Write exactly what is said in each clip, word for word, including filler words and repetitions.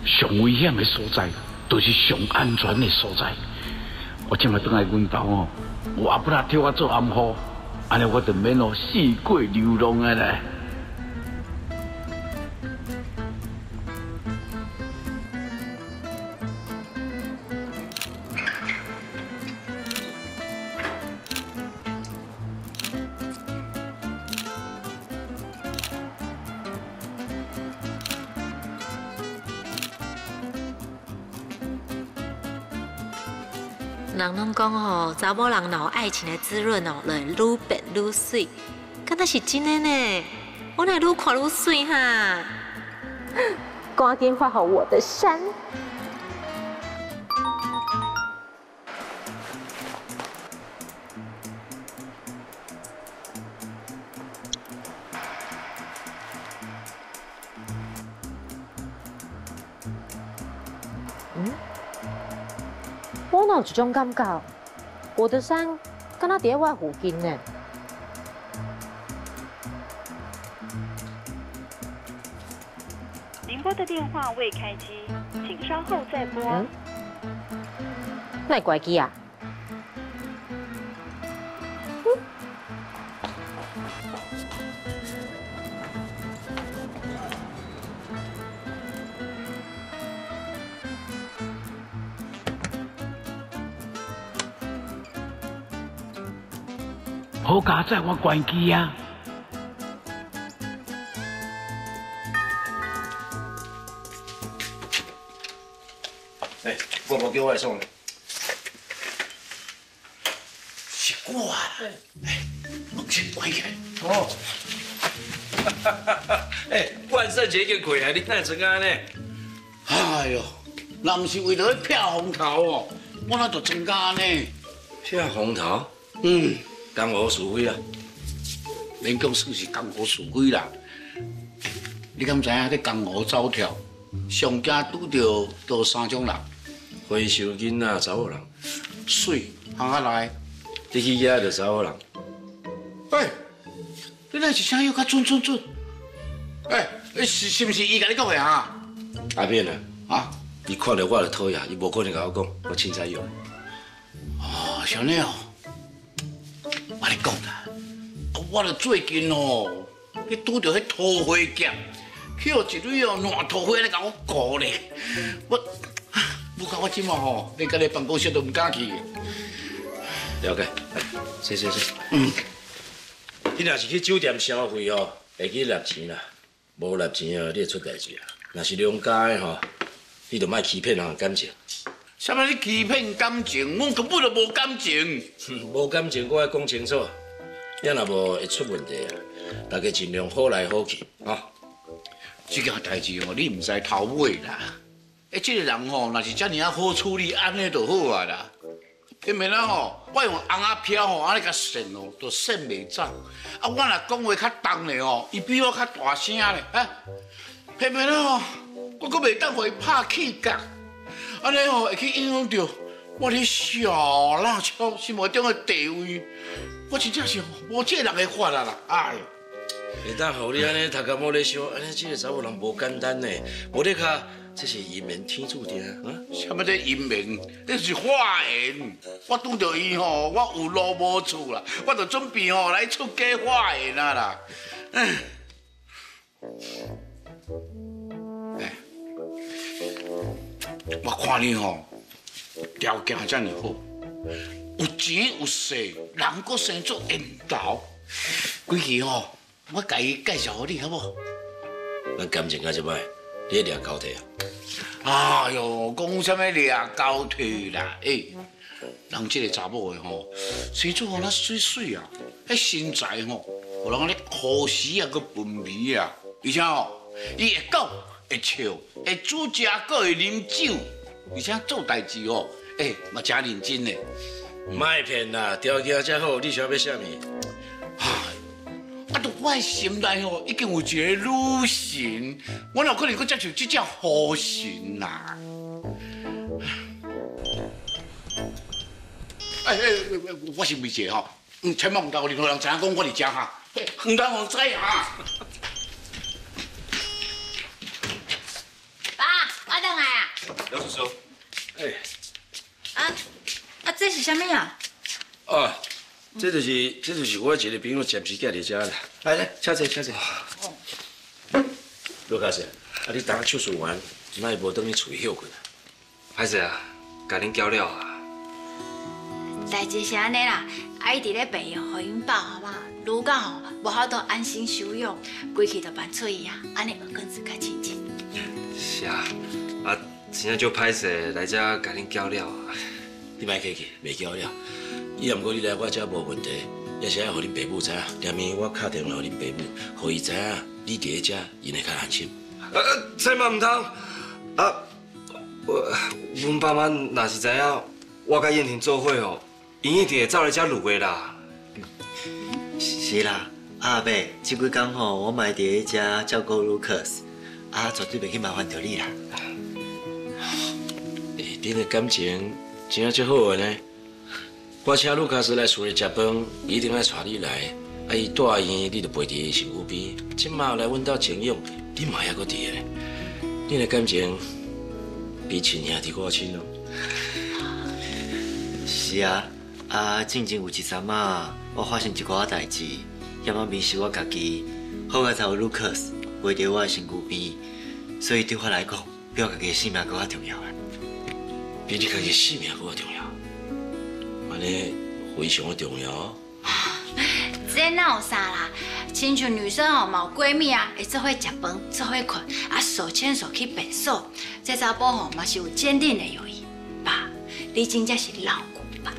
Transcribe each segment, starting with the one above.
上危险的所在，就是上安全的所在。我今麦转来阮家哦，我阿不拉替我做暗号，安尼我就免哦四过流浪啊咧。 人拢讲吼，查某人若有爱情的滋润哦，就会愈变愈水。敢若是真的呢？我乃愈看愈水哈。 赶紧画好我的山。嗯。 我哪有一种感觉，我的山敢若伫我附近呢。 您拨的电话未开机，请稍后再拨。 嗯？哪会关机啊？嗯。 好佳在我关机啊！ 哎，我无叫外送。 是我啦！哎，门先关起来。 哦。哈哈哈！哎，万圣节已经过啊，你哪怎安呢？ 哎呦，若唔是为了撇风头哦，我哪就增加呢？ 撇风头？ 嗯。 江湖是非啊， 免讲算是江湖是非啦。你敢知影？咧江湖走跳，上惊拄着都三种人： 花手囡仔、查某人， 水行下来， 你去遐就查某人。 喂，你那是啥药较准准准？哎，是是毋是伊甲你讲的啊？ 阿扁啊， 啊， 伊看到我就讨厌，伊无可能甲我讲，我凊彩用。 哦，像你哦。 我跟你讲啦，我了最近哦，去拄着迄桃花剑，去有一蕊哦烂桃花来甲我告咧，我，不过我即马吼，连家己办公室都唔敢去。 了解，谢谢谢。 嗯， 你若是去酒店消费哦，会去纳钱啦，无纳钱哦，你会出代志啊。若是良家的吼，你就莫欺骗人感情。 啥物？你欺骗感情？我根本就无感情。 无感情，我爱讲清楚。你若无会出问题啊，大家尽量好来好去啊。 这件代志哦，你唔使头尾啦。哎，这个人吼，若是遮尔啊好处理，安尼就好啊啦。偏偏啊吼，我用红仔飘吼，安尼甲扇哦，都扇袂走。啊，我若讲话较重咧哦，伊比我较大声咧，啊。偏偏啊吼，我阁袂当互伊拍气角。 安尼吼会去影响到我咧小辣椒心目中的地位，我真正是无这人的法啊啦！哎， 会当互你安尼头壳摸咧想，安尼这个查某人无简单呢。无咧卡，这是人命天注定啊！ 什么叫人命？这是化缘。我拄到伊吼，我有路无厝啦，我就准备吼来出家化缘啊啦。嗯。哎。 我看你吼条件遮尔好，有钱有势，人阁生做缘投，规矩吼，我甲伊介绍互你好不好？ 咱感情到即摆，你掠交替啊？ 哎哟，讲啥物掠交替啦？哎，人这个查某的吼，生做吼那水水啊，迄身材吼，互人安尼可视啊，阁分味啊，而且吼，伊会讲。 会笑，会煮食，阁会啉酒，而且做代志哦，哎，嘛真认真嘞。 卖骗啦，条件遮好，你想要啥物？ 唉，啊，都我的心内哦，已经有一个女神，我哪可能阁接受这种好神呐？哎哎，我是未者吼，嗯，千万唔当任何人知影讲我伫遮哈，唔当互知哈。 爸，我等来。 刘叔叔，哎， 啊啊，这是啥物啊？ 哦，这就是这就是我一个朋友暂时寄伫遮啦。来来，请坐，请坐。卢卡斯，啊，你当手术完，哪会无等你厝里休困啊？ 歹势啊，甲恁交了啊。 代志是安尼啦，阿姨伫咧病院，互因饱好嘛，愈到吼无法度安心休养，规气就办出去啊，安尼会更是较亲切。 是啊，啊，真正足歹势，来遮甲恁交了啊。 你莫客气，袂交了。以后毋过你来我遮无问题，也是爱互恁爸母知影。连暝我敲电话互恁爸母，互伊知影你伫咧遮，因会较安心。 呃，这嘛唔通啊！我阮爸妈若是知影我甲燕婷做伙哦，因一定会走来遮录的啦。 是啦，阿伯，这几天吼，我嘛会伫咧遮照顾 Lucas， 啊，绝对袂去麻烦到你啦。 诶，恁的感情真正足好个呢。我请卢卡斯来厝里食饭，一定爱带你来。啊，伊住院，你就陪伫伊身躯边。即马来阮兜静养，你嘛还阁伫个。恁的感情比亲兄弟搁亲哦。 是啊，啊，静静有一阵仔，我发生一寡代志，险啊迷失我家己，好在才有 Lucas 陪伫我的身躯边，所以对我来讲，比我家己的性命搁较重要啦。 比你家己性命搁较重要，安尼非常的重要哦。 这哪有啥啦？亲像女生哦，嘛有闺蜜啊，会做伙食饭，做伙困，啊手牵手去便所。这查甫吼嘛是有坚定的友谊。爸，你真正是老古板。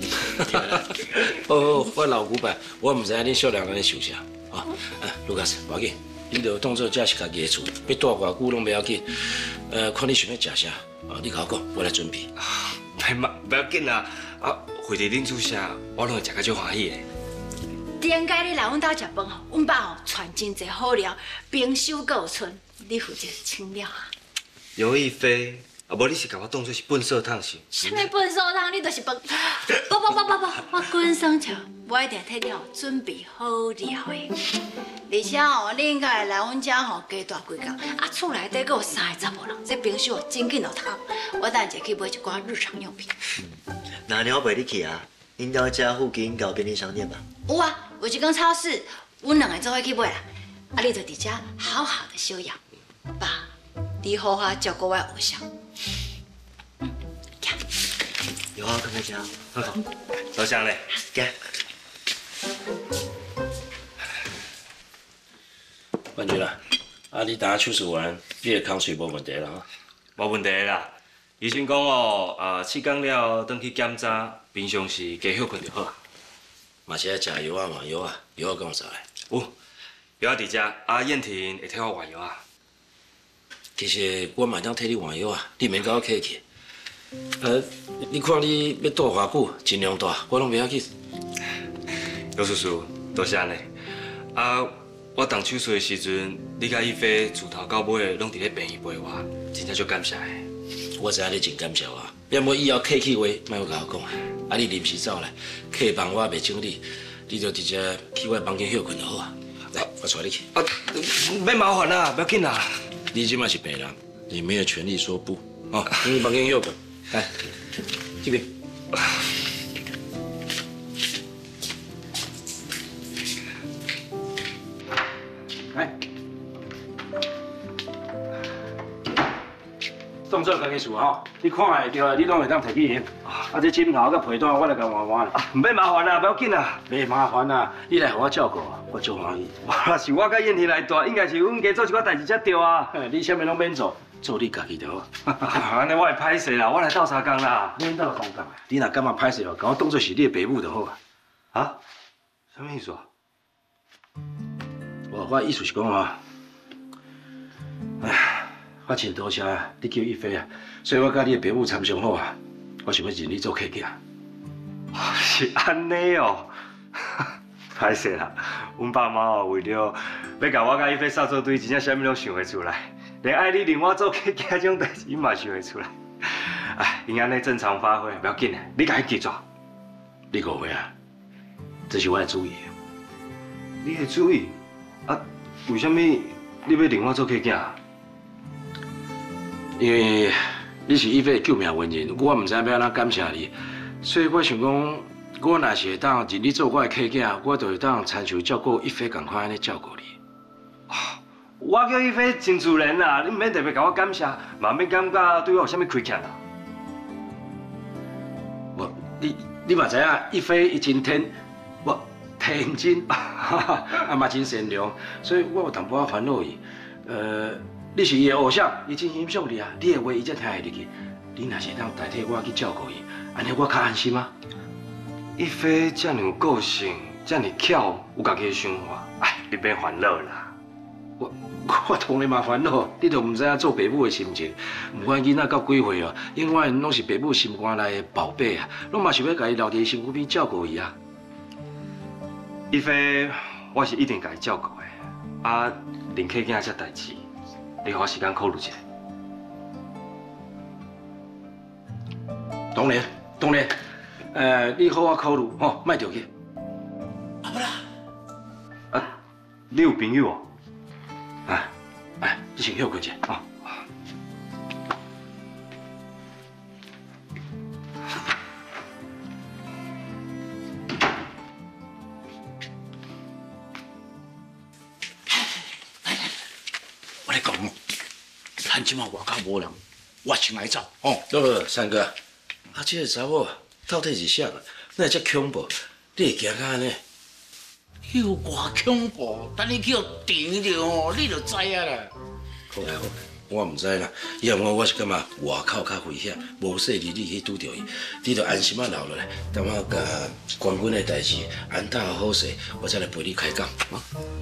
哦，我老古板，我唔知影恁少年安尼想啥。啊，啊，卢卡斯，无要紧，你着当做这是家己的厝，要住偌久拢不要紧。呃，看你想要食啥，啊，你甲我讲，我来准备。 哎妈，不要紧啦，啊，回伫恁厝食，我拢会食甲足欢喜的。 顶届你来阮兜食饭吼，阮爸吼传真济好料，冰箱阁有剩，你负责清了啊。 尤一飞，啊，无你是甲我当做是粪扫桶是？ 什么粪扫桶，你就是粪。不不不不不，我滚生笑，我一定替你吼准备好料的。而且吼，你应该会来阮遮吼加大几工，啊，厝内底阁有三个查某人，这冰箱哦真紧就透。我等下去买一寡日常用品。 那年我陪你去啊，恁兜遮附近有便利商店吧？ 有啊。有一间超市，阮两个做伙去买啦。啊，你就伫遮好好的休养。爸，你好好照顾我偶像。嗯， 有啊，看看遮。 好好，多谢咧。 行。 冠军啦，啊，你等下手术完，你的空水无问题啦哈？ 无问题啦。医生讲哦，啊，试工了，转去检查，平常时加休困就好。 嘛是爱食药啊嘛，药啊，药啊，敢有找来？ 有，药啊伫遮，啊燕婷会替我换药啊。 其实我嘛当替你换药啊，你免甲我客气。呃，你看你要住偌久，尽量住，我拢袂要紧。 刘叔叔，多谢你。啊，我动手术的时阵，你甲伊飞自头到尾拢伫咧病院陪我，真正足感谢的。 我知影你真感谢我，要么以后客气话，莫甲我讲啊。啊，你临时走来，客房我袂整理，你就直接去我房间休困就好啊。来，我带你去。 啊，免麻烦啦，不要紧啦。 你即摆是病人，你没有权利说不。哦，去房间休困。来，这边。来。动作家己做吼，你看会着，你拢会当摕去用。啊，这枕头甲被单我来甲换换。 唔免麻烦啦，不要紧啦。 袂麻烦啦，你来互我照顾，我足欢喜。 哇，是我甲燕婷来住，应该是阮家做一寡代志才对啊。 你啥物拢免做，做你家己就好。 安尼我会歹势啦，我来斗相共啦。 免斗相共啊！你若感觉歹势哦，甲我当做是你的爸母就好啊。 啊？什么意思啊？ 我我意思是讲啊，哎。我真多谢你叫一飞啊，所以我甲你的爸母参详好啊，我想要认你做客家。 是安尼哦，歹势啦，阮爸妈哦为了要甲我甲一飞杀做对，真正啥物拢想会出来，连爱你令我做客家这种代志，伊嘛想会出来。哎，因安尼正常发挥，不要紧的，你家己记住。 你误会啊，这是我的主意。 你的主意？啊，为什么你要令我做客家？ 因为你是一飞救命恩人，我唔知要安怎感谢你，所以我想讲，我若是会当认你做我的客囝，我就会当亲像照顾一飞共款安尼照顾你。 我叫一飞真自然啦，你唔免特别甲我感谢，嘛免感觉对我有啥物亏欠啦。 我你你嘛知影，一飞伊真天，我天真，啊嘛真善良，所以我有淡薄仔烦恼伊。呃，你是伊的偶像，伊真欣赏你啊，你的话伊才听会入去。你若是当代替我去照顾伊，安尼我较安心啊。 一飞这么有个性，这么巧，有家己的想法，哎，你别烦恼啦。 我我当然嘛烦恼，你都唔知影做爸母的心情。唔管囡仔到几岁哦，永远拢是爸母心肝内的宝贝啊，拢嘛想要家己留伫身躯边照顾伊啊。 一飞，我是一定家己照顾的。啊，林客囝这代志，你给我时间考虑一下。 当然，当然，呃，你好我考虑吼，莫着急。 啊不啦， 啊，你有朋友哦？ 啊，哎，你先休困者啊。 我来讲哦，咱即马外口无人，我先来走哦。 不，三哥，啊，这个查某到底是啥？那遮恐怖，你会惊到安尼？ 有偌恐怖，等你去互电着哦，你就知影啦。 好啦好啦，我唔知啦，要我我是感觉外口较危险，无说你你去拄着伊，你就安心啊留落来，等我甲官军的代志安踏好势，我再来陪你开讲。啊，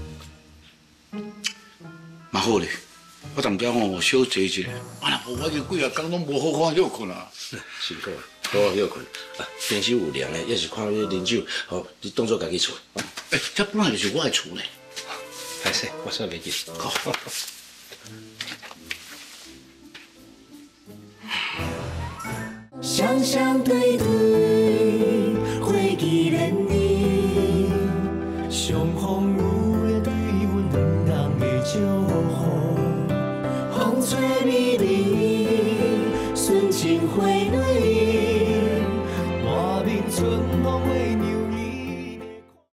蛮好咧，我当家吼小坐一下，啊，若无我就几啊工拢无好好休困啊。 辛苦了，好好休困。啊，平时有凉的，要是看你啉酒，好，你当作家己厝。 哎，这本来就是我的厝呢。 歹势，我煞袂记。好。 想象对的。